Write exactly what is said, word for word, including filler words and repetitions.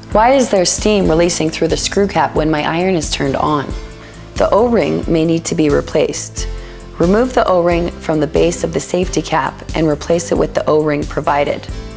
Why is there steam releasing through the screw cap when my iron is turned on? The O-ring may need to be replaced. Remove the O-ring from the base of the safety cap and replace it with the O-ring provided.